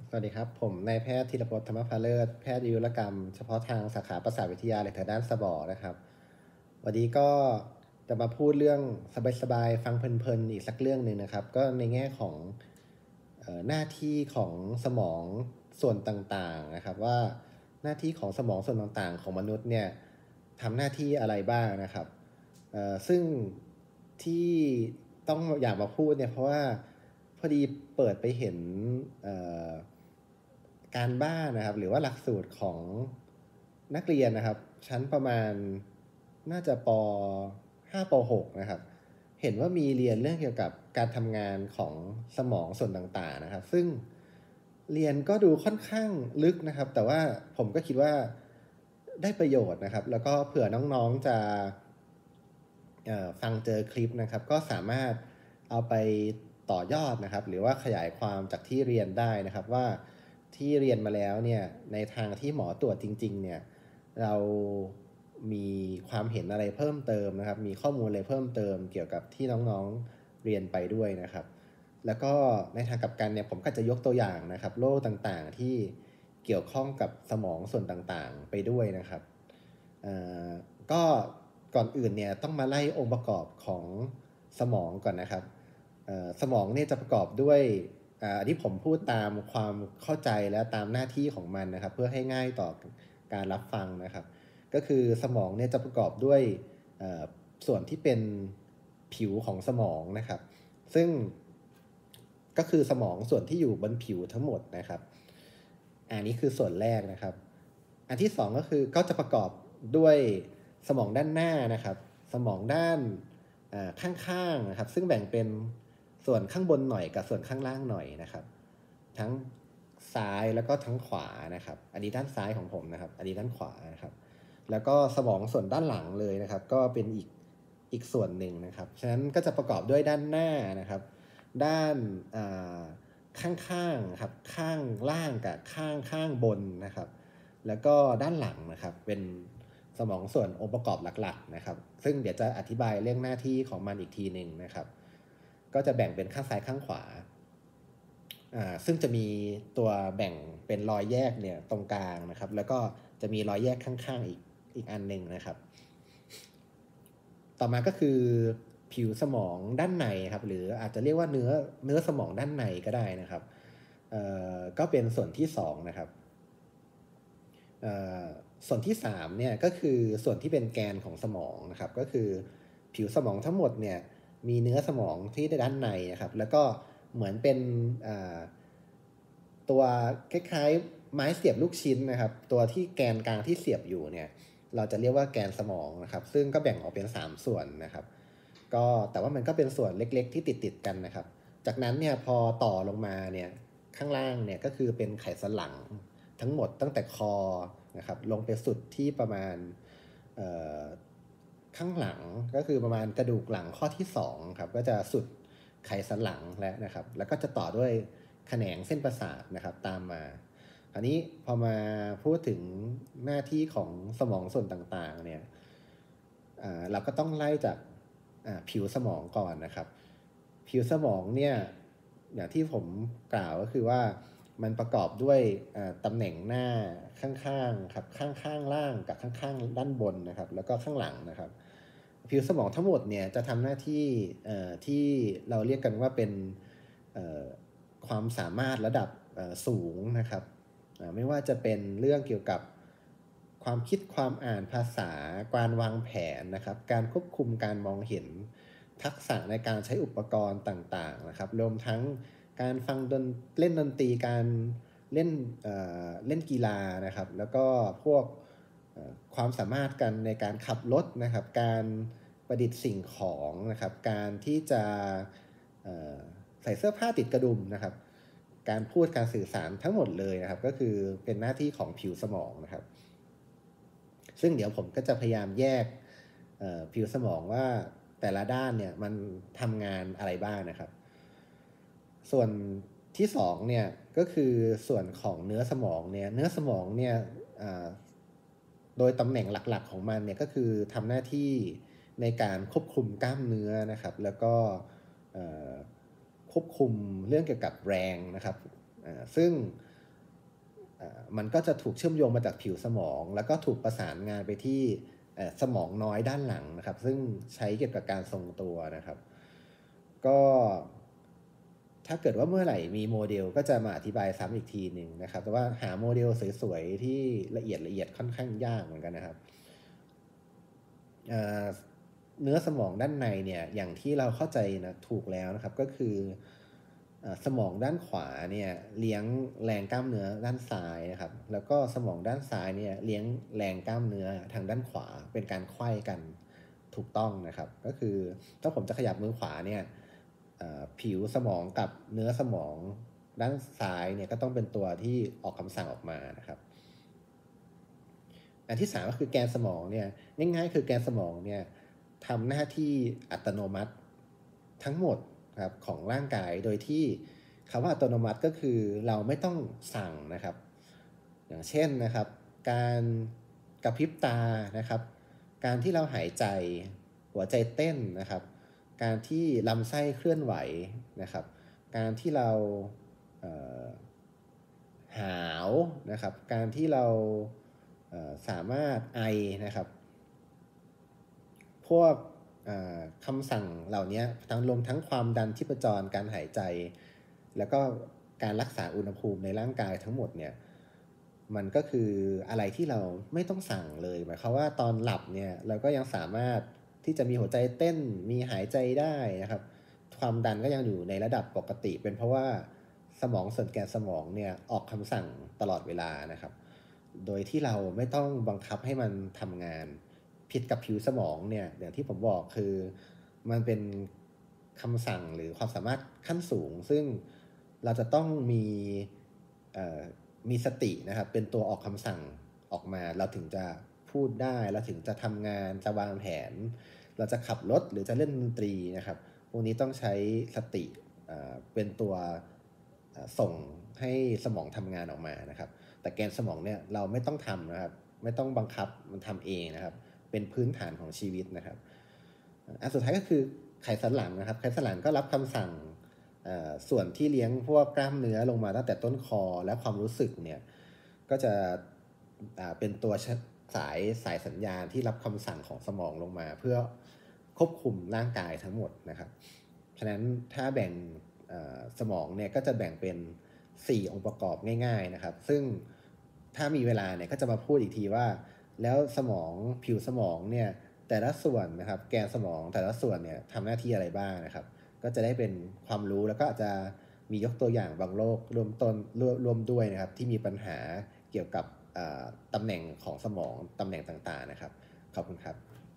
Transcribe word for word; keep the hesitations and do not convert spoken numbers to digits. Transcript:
สวัสดีครับผมนายแพทย์ธีรพจน์ธรรมพาเลิศแพทย์อายุรกรรมเฉพาะทางสาขาประสาทวิทยาเลยทางด้านสมองนะครับวันนี้ก็จะมาพูดเรื่องสบายๆฟังเพลินๆอีกสักเรื่องหนึ่งนะครับก็ในแง่ของเอ่อหน้าที่ของสมองส่วนต่างๆนะครับว่าหน้าที่ของสมองส่วนต่างๆของมนุษย์เนี่ยทำหน้าที่อะไรบ้างนะครับเอ่อซึ่งที่ต้องอยากมาพูดเนี่ยเพราะว่าพอดีเปิดไปเห็นเอ่อ การบ้านนะครับหรือว่าหลักสูตรของนักเรียนนะครับชั้นประมาณน่าจะป ห้า ป หกนะครับเห็นว่ามีเรียนเรื่องเกี่ยวกับการทำงานของสมองส่วนต่างๆนะครับซึ่งเรียนก็ดูค่อนข้างลึกนะครับแต่ว่าผมก็คิดว่าได้ประโยชน์นะครับแล้วก็เผื่อน้องๆจะฟังเจอคลิปนะครับก็สามารถเอาไปต่อยอดนะครับหรือว่าขยายความจากที่เรียนได้นะครับว่าที่เรียนมาแล้วเนี่ยในทางที่หมอตรวจจริงๆเนี่ยเรามีความเห็นอะไรเพิ่มเติมนะครับมีข้อมูลอะไรเพิ่มเติมเกี่ยวกับที่น้องๆเรียนไปด้วยนะครับแล้วก็ในทางกลับกันเนี่ยผมก็จะยกตัวอย่างนะครับโรคต่างๆที่เกี่ยวข้องกับสมองส่วนต่างๆไปด้วยนะครับก็ก่อนอื่นเนี่ยต้องมาไล่องค์ประกอบของสมองก่อนนะครับสมองเนี่ยจะประกอบด้วยอันที่ผมพูดตามความเข้าใจและตามหน้าที่ของมันนะครับเพื่อให้ง่ายต่อการรับฟังนะครับก็คือสมองเนี่ยจะประกอบด้วยส่วนที่เป็นผิวของสมองนะครับซึ่งก็คือสมองส่วนที่อยู่บนผิวทั้งหมดนะครับอันนี้คือส่วนแรกนะครับอันที่สองก็คือก็จะประกอบด้วยสมองด้านหน้านะครับสมองด้านข้างๆนะครับซึ่งแบ่งเป็นส่วนข้างบนหน่อยกับส่วนข้างล่างหน่อยนะครับทั้งซ้ายแล้วก็ทั้งขวานะครับอันนี้ด้านซ้ายของผมนะครับอันนี้ด้านขวานะครับแล้วก็สมองส่วนด้านหลังเลยนะครับก็เป็นอีกอีกส่วนหนึ่งนะครับฉะนั้นก็จะประกอบด้วยด้านหน้านะครับด้านข้างๆครับข้างล่างกับข้างข้างบนนะครับแล้วก็ด้านหลังนะครับเป็นสมองส่วนองค์ประกอบหลักๆนะครับซึ่งเดี๋ยวจะอธิบายเรื่องหน้าที่ของมันอีกทีหนึ่งนะครับก็จะแบ่งเป็นข้างซ้ายข้างขวาซึ่งจะมีตัวแบ่งเป็นรอยแยกเนี่ยตรงกลางนะครับแล้วก็จะมีรอยแยกข้างๆอีกอีกอันหนึ่งนะครับต่อมาก็คือผิวสมองด้านในครับหรืออาจจะเรียกว่าเนื้อเนื้อสมองด้านในก็ได้นะครับก็เป็นส่วนที่สองนะครับส่วนที่สามเนี่ยก็คือส่วนที่เป็นแกนของสมองนะครับก็คือผิวสมองทั้งหมดเนี่ยมีเนื้อสมองที่ด้านในนะครับแล้วก็เหมือนเป็นตัวคล้ายๆไม้เสียบลูกชิ้นนะครับตัวที่แกนกลางที่เสียบอยู่เนี่ยเราจะเรียกว่าแกนสมองนะครับซึ่งก็แบ่งออกเป็นสามส่วนนะครับก็แต่ว่ามันก็เป็นส่วนเล็กๆที่ติดๆกันนะครับจากนั้นเนี่ยพอต่อลงมาเนี่ยข้างล่างเนี่ยก็คือเป็นไขสันหลังทั้งหมดตั้งแต่คอนะครับลงไปสุดที่ประมาณข้างหลังก็คือประมาณกระดูกหลังข้อที่สองครับก็จะสุดไขสันหลังแล้วนะครับแล้วก็จะต่อด้วยแขนงเส้นประสาทนะครับตามมาคราวนี้พอมาพูดถึงหน้าที่ของสมองส่วนต่างๆเนี่ยเราก็ต้องไล่จากผิวสมองก่อนนะครับผิวสมองเนี่ยอย่างที่ผมกล่าวก็คือว่ามันประกอบด้วยตำแหน่งหน้าข้างๆครับข้างๆล่างกับข้างๆด้านบนนะครับแล้วก็ข้างหลังนะครับผิวสมองทั้งหมดเนี่ยจะทำหน้าที่ที่เราเรียกกันว่าเป็นความสามารถระดับสูงนะครับไม่ว่าจะเป็นเรื่องเกี่ยวกับความคิดความอ่านภาษาการวางแผนนะครับการควบคุมการมองเห็นทักษะในการใช้อุปกรณ์ต่างๆนะครับรวมทั้งการฟังดนเล่นดนตรีการเล่น เอ่อ เล่นกีฬานะครับแล้วก็พวกความสามารถกันในการขับรถนะครับการประดิษฐ์สิ่งของนะครับการที่จะใส่เสื้อผ้าติดกระดุมนะครับการพูดการสื่อสารทั้งหมดเลยนะครับก็คือเป็นหน้าที่ของผิวสมองนะครับซึ่งเดี๋ยวผมก็จะพยายามแยกผิวสมองว่าแต่ละด้านเนี่ยมันทำงานอะไรบ้างนะครับส่วนที่สองเนี่ยก็คือส่วนของเนื้อสมองเนี่ยเนื้อสมองเนี่ยโดยตำแหน่งหลักๆของมันเนี่ยก็คือทำหน้าที่ในการควบคุมกล้ามเนื้อนะครับแล้วก็ควบคุมเรื่องเกี่ยวกับแรงนะครับซึ่งมันก็จะถูกเชื่อมโยงมาจากผิวสมองแล้วก็ถูกประสานงานไปที่สมองน้อยด้านหลังนะครับซึ่งใช้เกี่ยวกับการทรงตัวนะครับก็ถ้าเกิดว่าเมื่อไหร่มีโมเดลก็จะมาอธิบายซ้ำอีกทีหนึ่งนะครับแต่ว่าหาโมเดลสวยๆที่ละเอียดละเอียดค่อนข้างยากเหมือนกันนะครับเนื้อสมองด้านในเนี่ยอย่างที่เราเข้าใจนะถูกแล้วนะครับก็คือสมองด้านขวาเนี่ยเลี้ยงแรงกล้ามเนื้อด้านซ้ายนะครับแล้วก็สมองด้านซ้ายเนี่ยเลี้ยงแรงกล้ามเนื้อทางด้านขวาเป็นการไขว้กันถูกต้องนะครับก็คือถ้าผมจะขยับมือขวาเนี่ยผิวสมองกับเนื้อสมองด้านซ้ายเนี่ยก็ต้องเป็นตัวที่ออกคำสั่งออกมานะครับอันที่สามก็คือแกนสมองเนี่ยง่ายๆคือแกนสมองเนี่ยทำหน้าที่อัตโนมัติทั้งหมดครับของร่างกายโดยที่คำว่าอัตโนมัติก็คือเราไม่ต้องสั่งนะครับอย่างเช่นนะครับการกระพริบตานะครับการที่เราหายใจหัวใจเต้นนะครับการที่ลำไส้เคลื่อนไหวนะครับการที่เราหาวนะครับการที่เราสามารถไอนะครับพวกคำสั่งเหล่านี้ทั้งรวมทั้งความดันชีพจรการหายใจแล้วก็การรักษาอุณหภูมิในร่างกายทั้งหมดเนี่ยมันก็คืออะไรที่เราไม่ต้องสั่งเลยหมายความว่าตอนหลับเนี่ยเราก็ยังสามารถที่จะมีหัวใจเต้นมีหายใจได้นะครับความดันก็ยังอยู่ในระดับปกติเป็นเพราะว่าสมองส่วนแกนสมองเนี่ยออกคำสั่งตลอดเวลานะครับโดยที่เราไม่ต้องบังคับให้มันทำงานผิดกับผิวสมองเนี่ยอย่างที่ผมบอกคือมันเป็นคำสั่งหรือความสามารถขั้นสูงซึ่งเราจะต้องมีมีสตินะครับเป็นตัวออกคำสั่งออกมาเราถึงจะพูดได้เราถึงจะทำงานจะวางแผนเราจะขับรถหรือจะเล่นดนตรีนะครับพวกนี้ต้องใช้สติเป็นตัวส่งให้สมองทำงานออกมานะครับแต่แกนสมองเนี่ยเราไม่ต้องทำนะครับไม่ต้องบังคับมันทำเองนะครับเป็นพื้นฐานของชีวิตนะครับอันสุดท้ายก็คือไขสันหลังนะครับไขสันหลังก็รับคำสั่งส่วนที่เลี้ยงพวกกล้ามเนื้อลงมาตั้งแต่ต้นคอและความรู้สึกเนี่ยก็จะเป็นตัวสายสายสัญญาณที่รับคำสั่งของสมองลงมาเพื่อควบคุมร่างกายทั้งหมดนะครับฉะนั้นถ้าแบ่งสมองเนี่ยก็จะแบ่งเป็นสี่องค์ประกอบง่ายๆนะครับซึ่งถ้ามีเวลาเนี่ยก็จะมาพูดอีกทีว่าแล้วสมองผิวสมองเนี่ยแต่ละส่วนนะครับแกนสมองแต่ละส่วนเนี่ยทำหน้าที่อะไรบ้างนะครับก็จะได้เป็นความรู้แล้วก็อาจจะมียกตัวอย่างบางโรครวมต้นร่วมด้วยนะครับที่มีปัญหาเกี่ยวกับตำแหน่งของสมองตำแหน่งต่างๆนะครับขอบคุณครับ